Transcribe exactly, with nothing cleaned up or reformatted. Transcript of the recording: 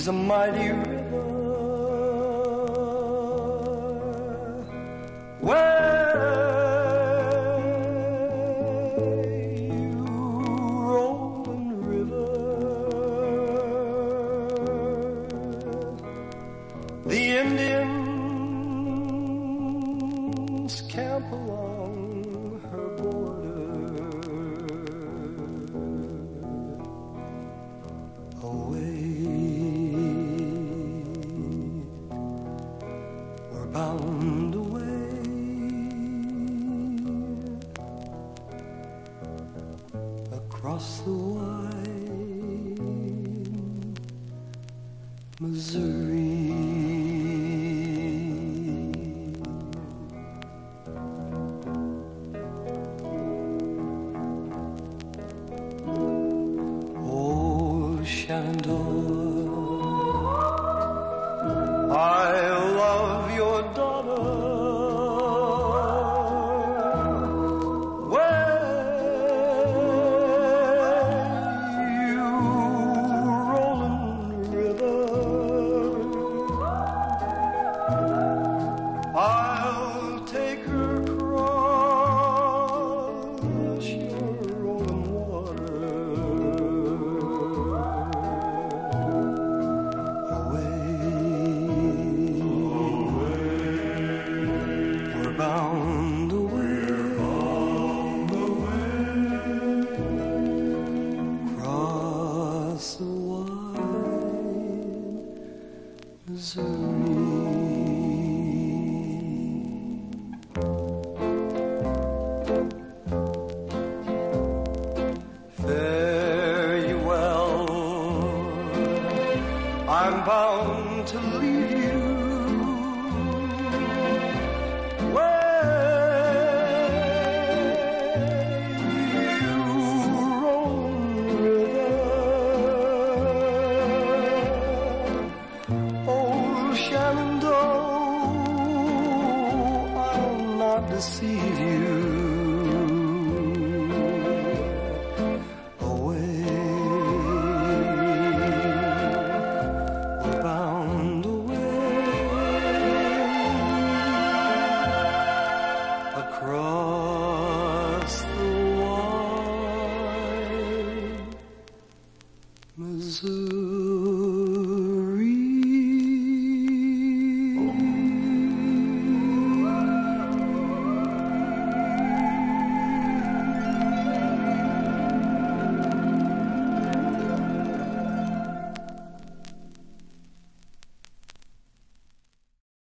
She's a mighty river where you rolling river. The Indians camp along her border. Away, we're bound away across the wide Missouri. Shenandoah, I love your daughter. Where you rolling river, I'll take her across your rolling water. Bound away, bound away, across the wide Missouri. Fare you well, I'm bound to leave you. Shenandoah, I'll not deceive you. Away, we're bound away across the wide Missouri.